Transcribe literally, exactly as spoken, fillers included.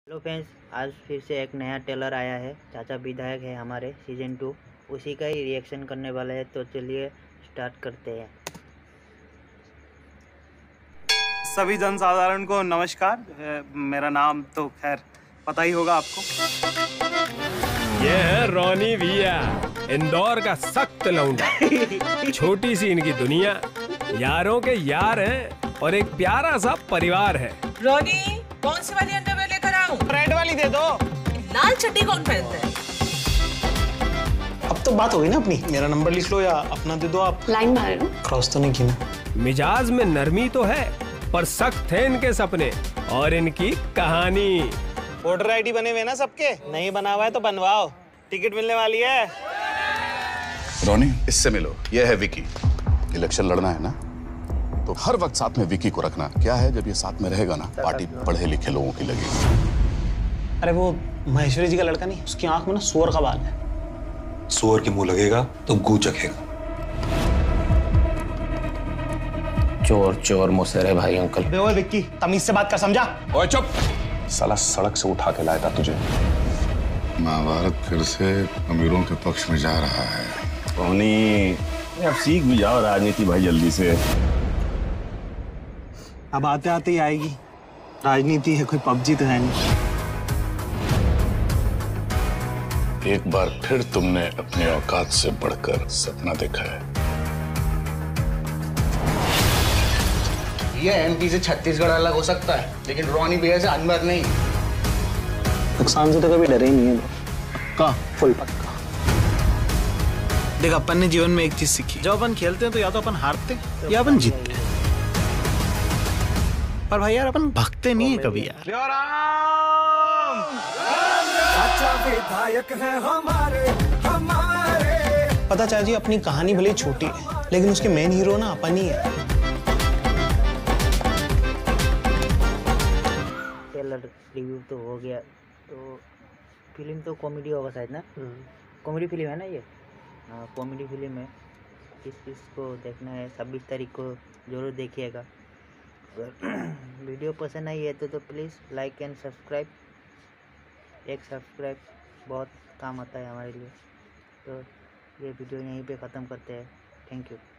Hello friends, आज फिर से एक नया ट्रेलर आया है। चाचा विधायक है हमारे सीजन टू, उसी का ही रिएक्शन करने वाले हैं। तो चलिए स्टार्ट करते हैं। सभी जनसाधारण को नमस्कार। मेरा नाम तो खैर पता ही होगा आपको। ये है रोनी भैया, इंदौर का सख्त लौंडा। छोटी सी इनकी दुनिया, यारों के यार हैं और एक प्यारा सा परिवार है। रोनी, कौन सी वाली अंडरवेयर लेकर आऊं? रेड वाली दे दो। लाल चड्डी कौन पहनता है? अब तो बात हो गई ना अपनी। मेरा नंबर लिख लो या अपना दे दो। आप लाइन मार लो। क्रॉस तो नहीं की ना? मिजाज में नरमी तो है, पर सख्त है इनके सपने और इनकी कहानी। वोटर आईडी बने हुए ना सबके? नहीं बना हुआ है तो बनवाओ, टिकट मिलने वाली है। रोनी, इससे मिलो। ये है विकी। इलेक्शन लड़ना है ना, तो हर वक्त साथ में विकी को रखना। क्या है, जब ये साथ में रहेगा ना, पार्टी पढ़े लिखे लोगों की लगेगी। अरे वो महेश्वरी जी का लड़का नहीं, उसकी आंख में ना सुअर का बाल है। सुअर के मुंह लगेगा तो गू चखेगा। चोर चोर मुसेरे भाई अंकल। बे ओए विक्की, तमीज से बात कर, समझा? ओए चुप! साला सड़क से उठा के लाया था तुझे। महाभारत फिर से अमीरों के पक्ष में जा रहा है। रोनी, अब सीख भी जाओ राजनीति भाई जल्दी से। अब आते आते ही आएगी। राजनीति है, कोई पबजी तो है नहीं। एक बार फिर तुमने अपने औकात से बढ़कर सपना देखा है। ये एमपी से छत्तीसगढ़ अलग हो सकता है, लेकिन रोनी भैया से अनवर नहीं। नुकसान से तो कभी डरे ही नहीं है। पक्का, फुल पक्का। देख, अपन ने जीवन में एक चीज सीखी, जब अपन खेलते हैं तो या तो अपन हारते या अपन जीतते हैं, पर भाई यार अपन भागते नहीं है कभी यार। विधायक है हमारे हमारे। पता चाचा जी, अपनी कहानी भले छोटी है, लेकिन उसके मेन हीरो ना अपन ही है। ट्रेलर रिव्यू तो हो गया, तो फिल्म तो कॉमेडी होगा शायद ना। कॉमेडी फिल्म है ना ये? हाँ, कॉमेडी फिल्म है। इस इसको देखना है छब्बीस तारीख को, जरूर देखिएगा। वीडियो पसंद आई है तो, तो प्लीज़ लाइक एंड सब्सक्राइब। एक सब्सक्राइब बहुत काम आता है हमारे लिए। तो ये वीडियो यहीं पे ख़त्म करते हैं। Thank you.